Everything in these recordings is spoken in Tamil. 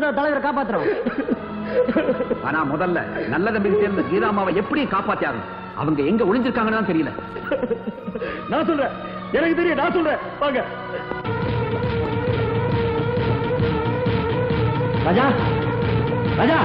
தலைவரை காப்பாத்துறோம். ஆனா முதல்ல நல்ல தம்பிக்கு சேர்ந்த கீதாமாவை எப்படி காப்பாத்தியாங்க? அவங்க எங்க ஒளிஞ்சிருக்காங்கன்னு தெரியல. நான் சொல்றேன், எனக்கு தெரியும், நான் சொல்றேன். வாங்க ராஜா, ராஜா.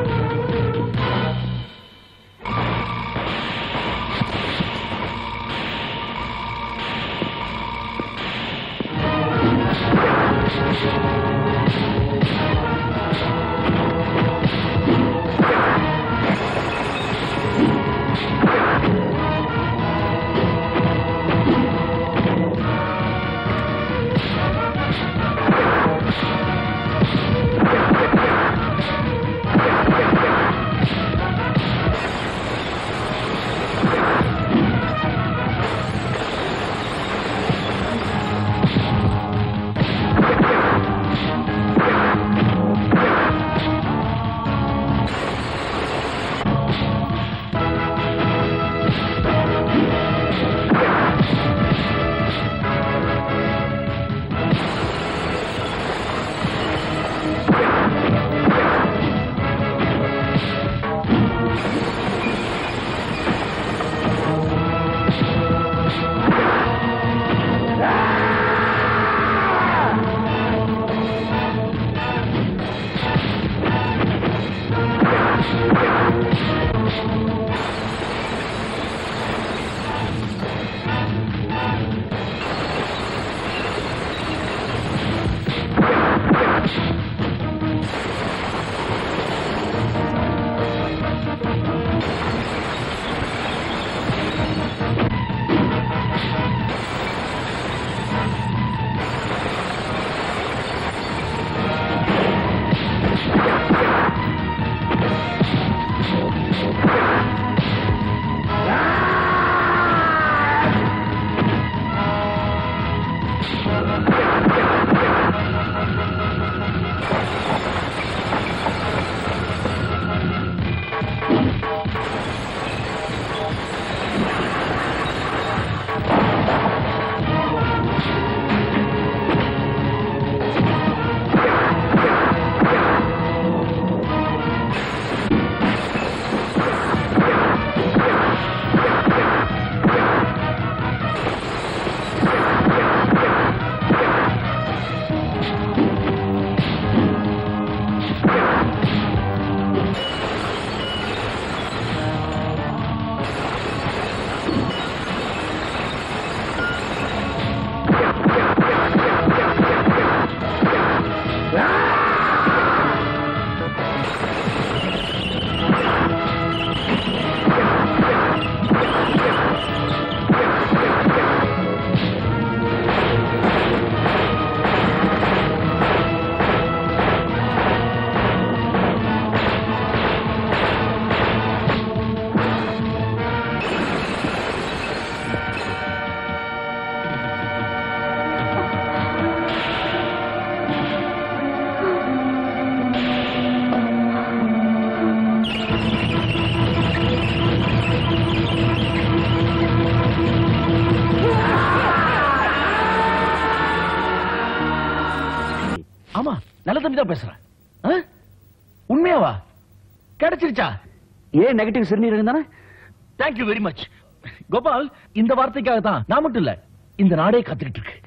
ஆமா, நல்ல தம்பி தான் பேசுறேன். உண்மையாவா? கிடைச்சிருச்சா? ஏன் நெகட்டிவ் சிறுநீரகம் தானே? Thank you very much Gopal. இந்த வார்த்தைக்காக தான் நான் மட்டும் இல்ல, இந்த நாடே காத்துக்கிட்டு இருக்கு.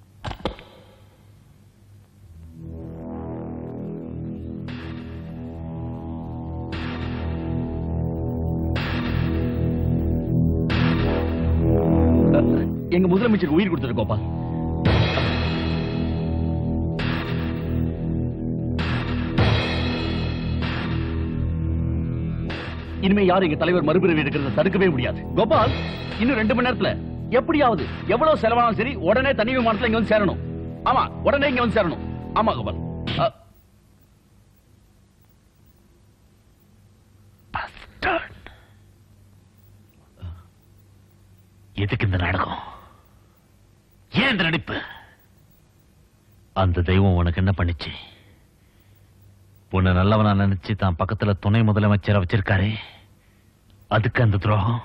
எங்க முதலமைச்சருக்கு உயிர் கொடுத்தது கோபால். இனிமே யாரும் எங்க தலைவர் மறுபிறவி எடுக்கிறத தடுக்கவே முடியாது கோபால். இன்னும் 2 மணி நேரத்துல எப்படியாவது எவ்வளவு செலவானாலும் சரி உடனே தனி விமானத்துல இங்க வந்து சேரணும். ஆமா, உடனே இங்க வந்து சேரணும். ஆமா கோபால். எதுக்கு இந்த நாடகம்? ஏன் இந்த நடிப்பு? அந்த தெய்வம் உனக்கு என்ன பண்ணிச்சு? உன்னை நல்லவனா நினைச்சு தான் பக்கத்துல துணை முதலமைச்சரை வச்சிருக்காரு. அதுக்கு அந்த துரோகம்.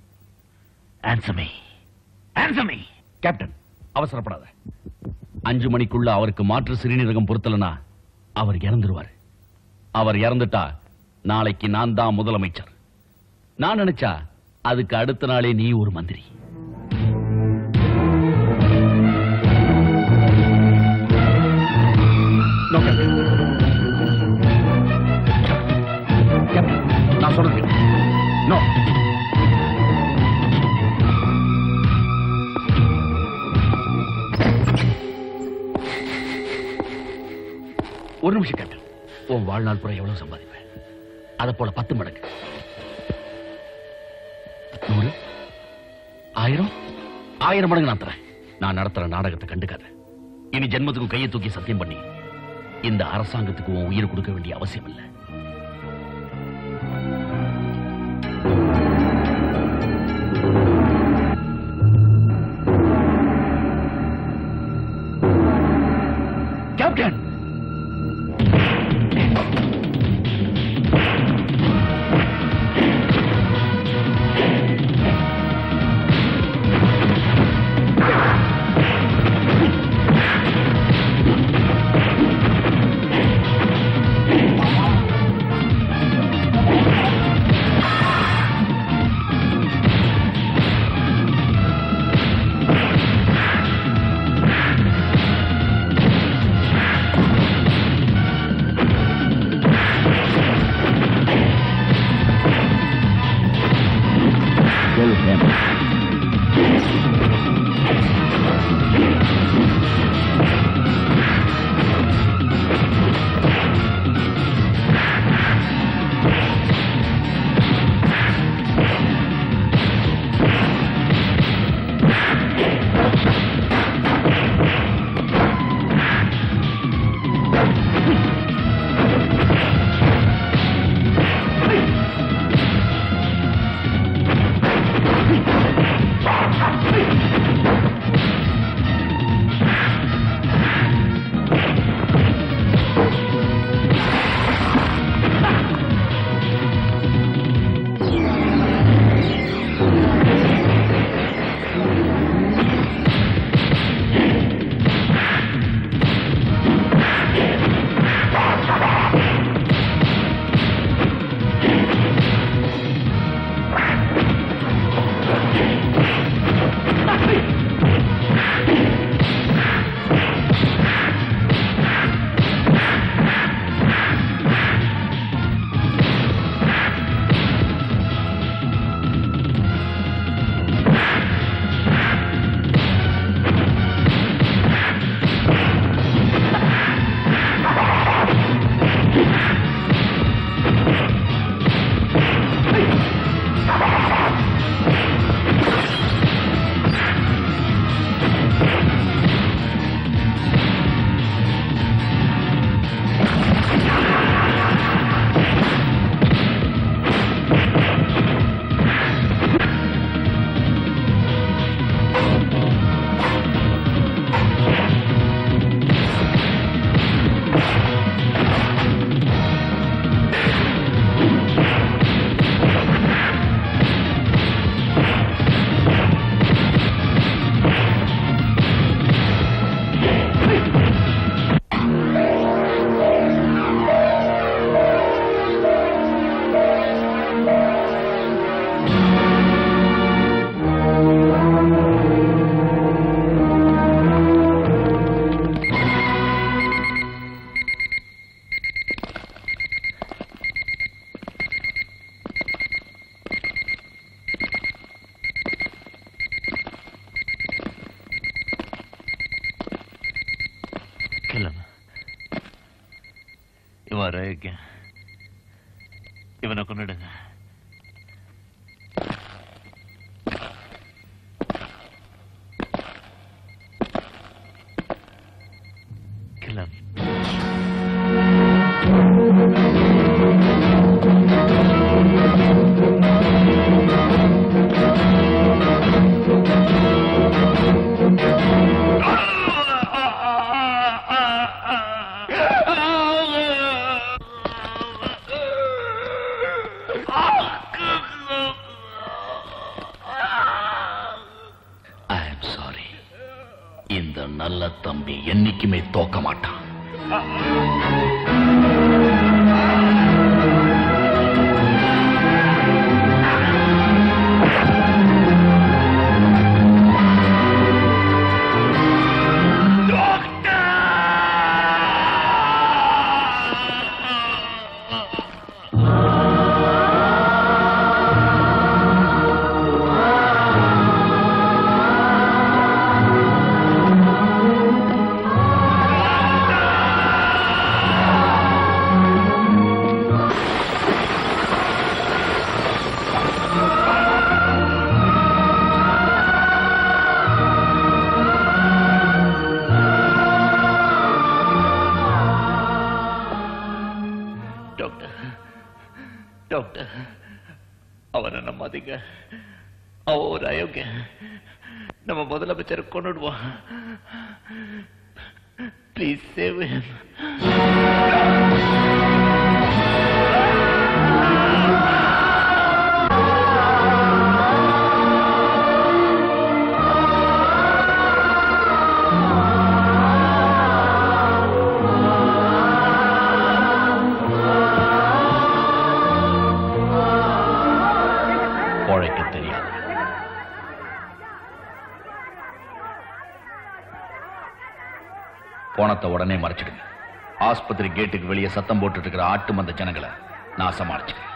கேப்டன், அவசரப்படாத. 5 மணிக்குள்ள அவருக்கு மாற்று சிறுநீரகம் பொருத்தலனா அவர் இறந்துருவாரு. அவர் இறந்துட்டா நாளைக்கு நான் தான் முதலமைச்சர். நான் நினைச்சா அதுக்கு அடுத்த நாளே நீ ஒரு மந்திரி. நான் சொல்றது நோ. ஒரு நிமிஷம் கேப்டன். உன் வாழ்நாள் புற எவ்வளவு சம்பாதிப்பேன்? அதை போல 10 மடங்கு, 100, 1000, 1000 மடங்கு நான் தரேன். நான் நடத்துற நாடகத்தை கண்டுக்காத. இனி ஜென்மத்துக்கு கையை தூக்கி சத்தியம் பண்ணி இந்த அரசாங்கத்துக்கு உன் உயிர் கொடுக்க வேண்டிய அவசியம் இல்லை. கேப்டன், இவனை கொண்டுடுங்க. கிளம். இந்த நல்ல தம்பி என்னைக்குமே தோக்க மாட்டான். அவனை நம்பாதீங்க. அவன் ஒரு அயோக்கிய. நம்ம முதலமைச்சரை கொண்டுடுவான். Please save him. போனத்தை உடனே மறைச்சிடுங்க. ஆஸ்பத்திரி கேட்டுக்கு வெளியே சத்தம் போட்டு இருக்கிற ஆட்டு மந்த ஜனங்களை நான் சமாளிச்சுக்கிறேன்.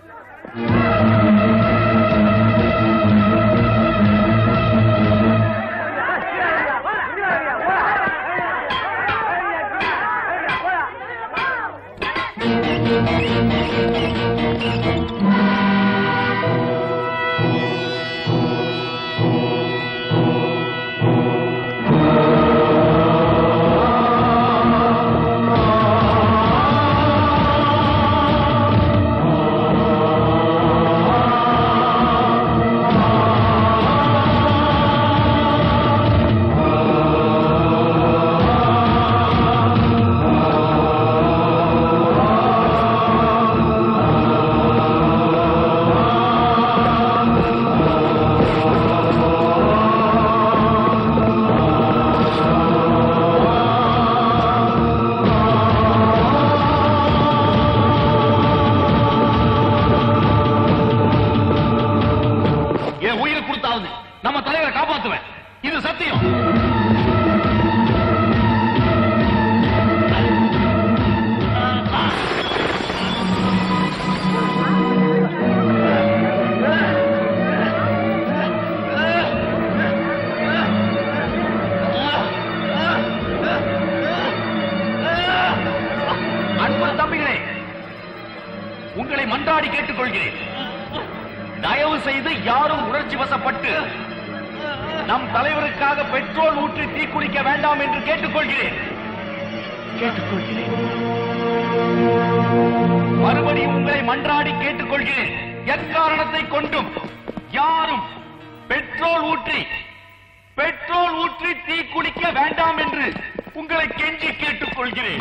நம்ம தலைவரை காப்பாத்துவேன். இது சத்தியம். அன்பு தம்பிகளே, உங்களை மன்றாடி கேட்டுக்கொள்கிறேன். தயவு செய்து யாரும் உணர்ச்சி வசப்பட்டு நம் தலைவருக்காக பெட்ரோல் ஊற்றி தீக்குளிக்க வேண்டாம் என்று கேட்டுக்கொள்கிறேன். மறுபடியும் உங்களை மன்றாடி கேட்டுக்கொள்கிறேன். எக்காரணத்தை கொண்டும் யாரும் பெட்ரோல் ஊற்றி தீக்குளிக்க வேண்டாம் என்று உங்களை கெஞ்சி கேட்டுக்கொள்கிறேன்.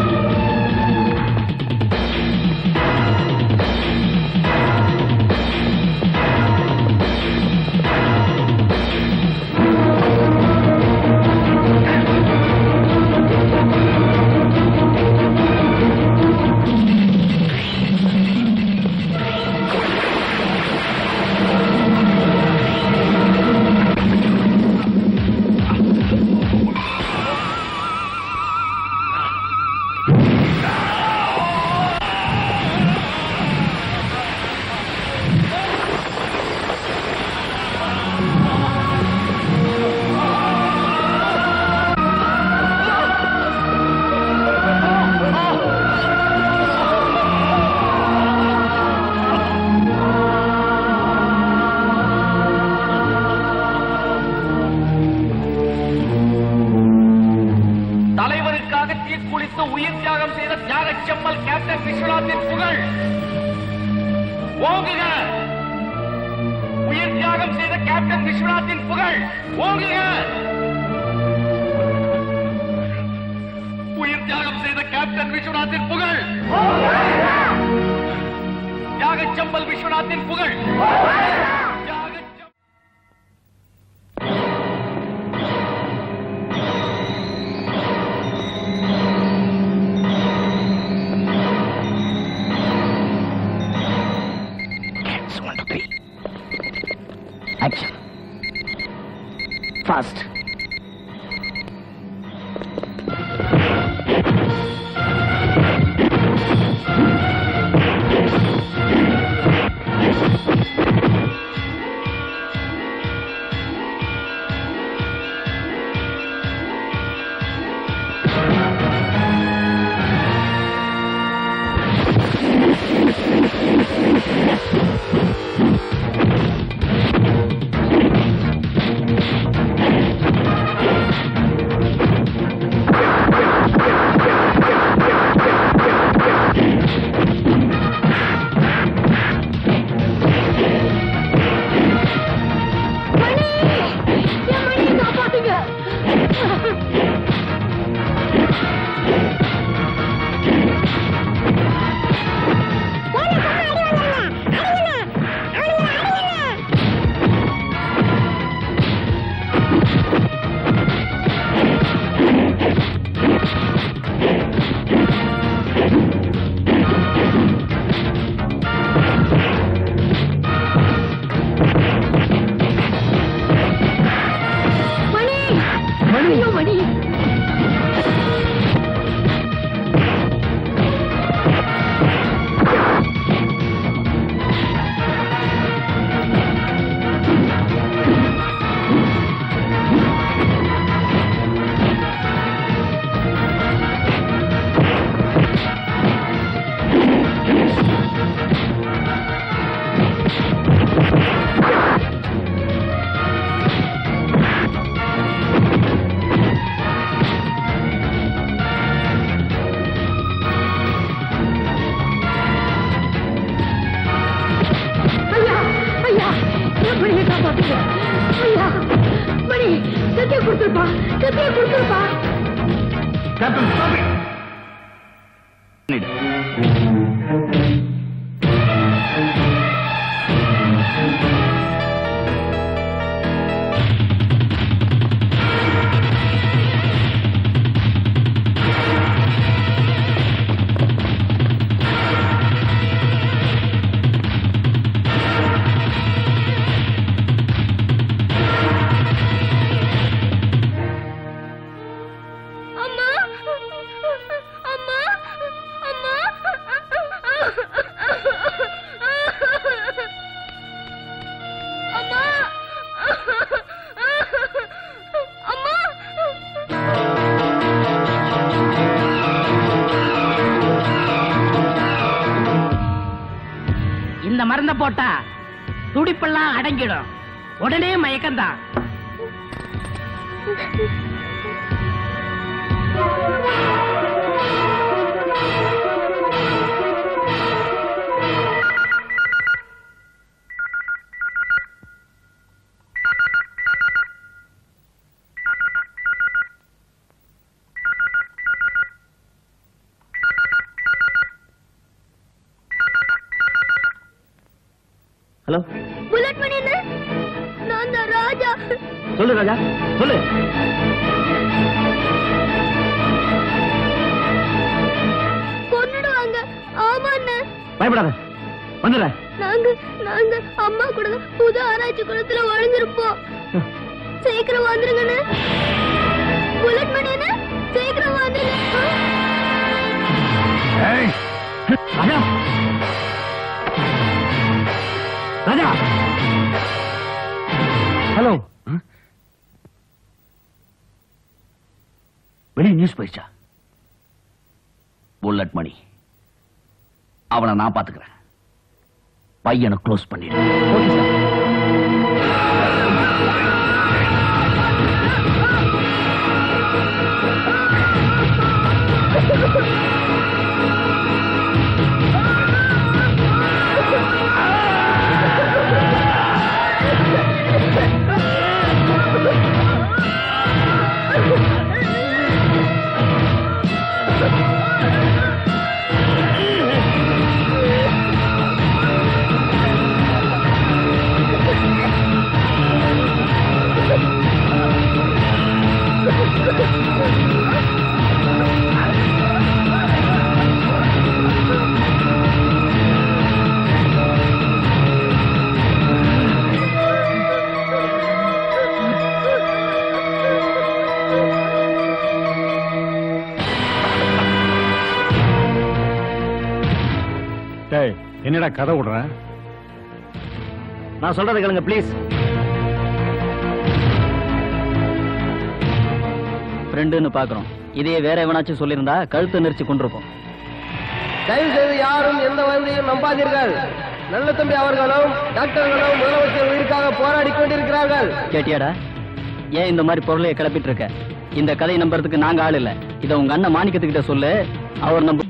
உயிர் தியாகம் செய்த தியாக செம்மல் கேப்டன் விஸ்வநாத்தின் புகழ் ஓங்குக. உயிர் தியாகம் செய்த கேப்டன் விஸ்வநாத்தின் புகழ் ஓங்குக. உயிர் தியாகம் செய்த கேப்டன் விஸ்வநாத்தின் புகழ், தியாக செம்மல் விஸ்வநாத்தின் புகழ். Action. Fast. ஐயா மணி கத்திய கொடுத்துருப்பா கத்திய கொடுத்துருப்பா கேப்டன் ஸ்டாப் இந்த மருந்த போட்டா துடிப்பெல்லாம் அடங்கிடும். உடனே மயக்கம்தான். ஹலோ புல்லட் மணி என்ன? நான் தான் ராஜா. சொல்லு ராஜா சொல்லு. கொன்னுடுவாங்க. ஆமாண்ணே. பயப்படாத வந்துடுற. நாங்க அம்மா கூட புது ஆராய்ச்சி குளத்துல ஒழிஞ்சிருப்போம். சீக்கிரம் வந்துருங்கண்ணே. புல்லட் மணி என்ன? சீக்கிரம் வந்துருங்க. ராஜா ராஜா ஹலோ. வெளியே நியூஸ் போயிடுச்சா? புல்லட் மணி அவனை நான் பாத்துக்கிறேன். பையனை க்ளோஸ் பண்ணிடு. Okay sir. என்னடா கதை விடுறேன்? நான் சொல்றதை கேளுங்க ப்ளீஸ். ஃப்ரெண்டுன்னு பாக்குறோம். இதையே வேற எவனாச்சும் சொல்லியிருந்தா கழுத்து நெரிச்சு கொண்டிருப்போம். தயவு செய்து யாரும் எந்த வதந்தியும் நம்பாதீர்கள். நல்ல தம்பி அவர்களும் டாக்டர்களும் முதலமைச்சர் உயிருக்காக போராடி கொண்டிருக்கிறார்கள். கேட்டியாடா? ஏன் இந்த மாதிரி பொருளைய கிளப்பிட்டு இருக்க? இந்த கதையை நம்புறதுக்கு நாங்க ஆள் இல்ல. இத உங்க அண்ணன் மாணிக்கத்துக்கிட்ட சொல்லு. அவர் நம்ப.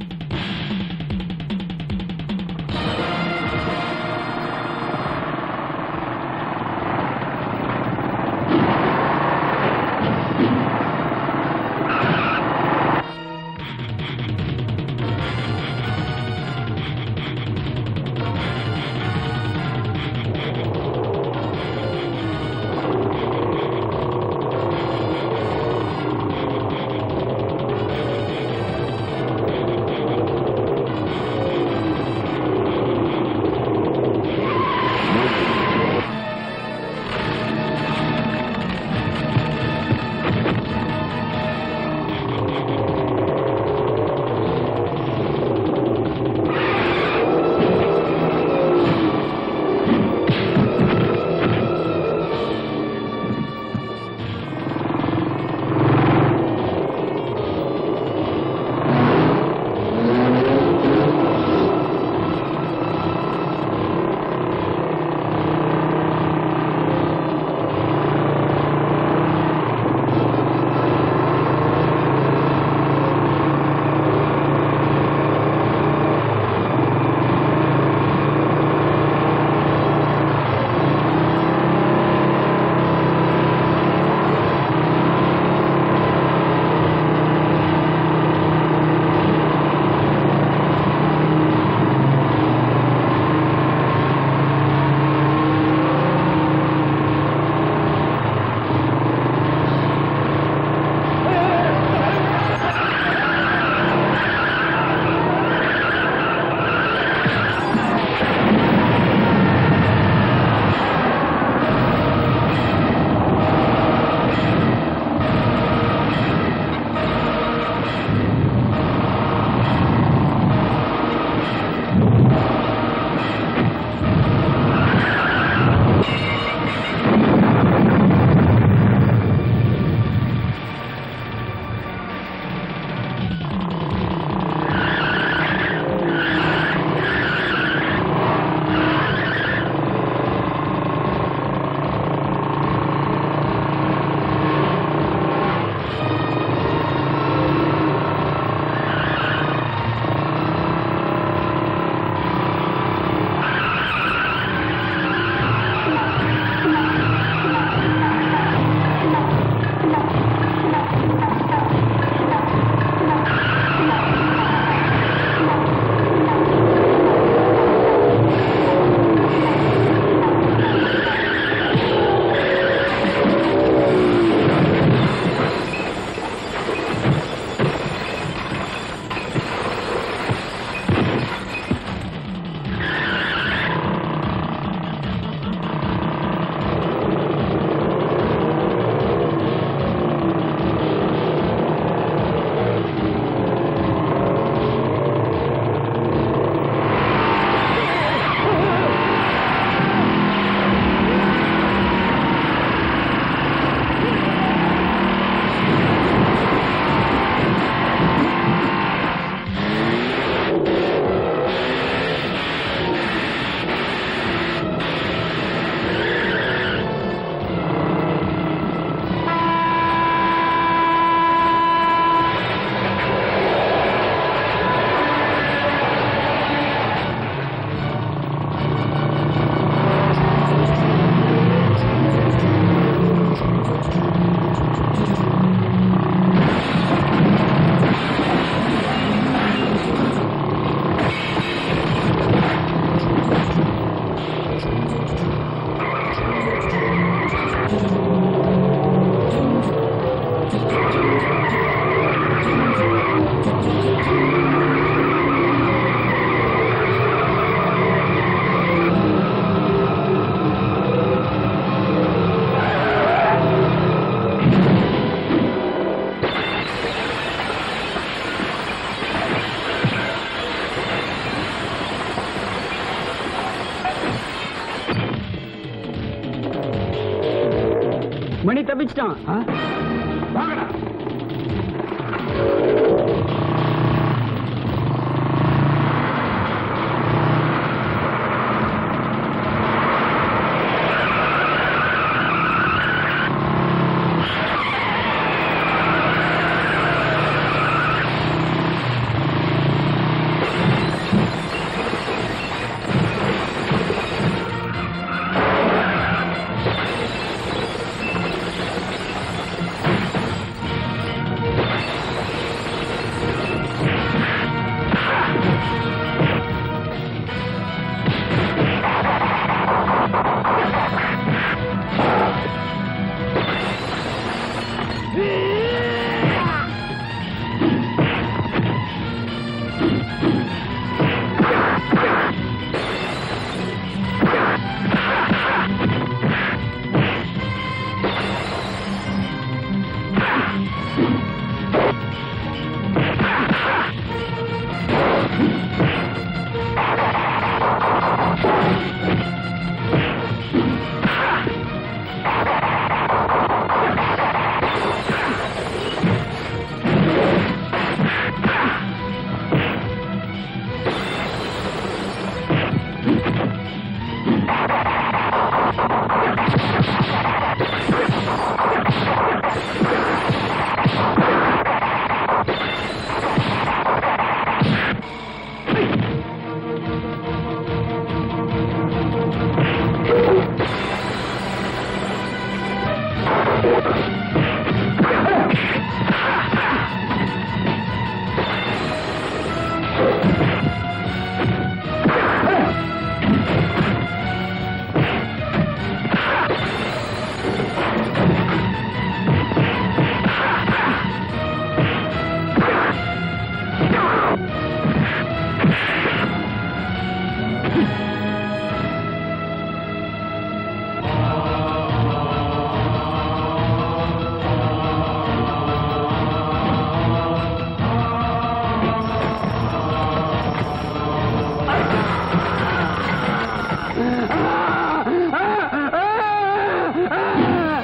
மணி தப்பிச்சிட்டான்.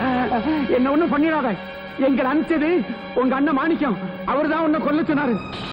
என்ன ஒண்ணும் பண்ணிடாத. எங்களை அனுப்பிச்சது உங்க அண்ணன் மாணிக்கம். அவர்தான் உன்னை கொல்ல சொன்னாரு.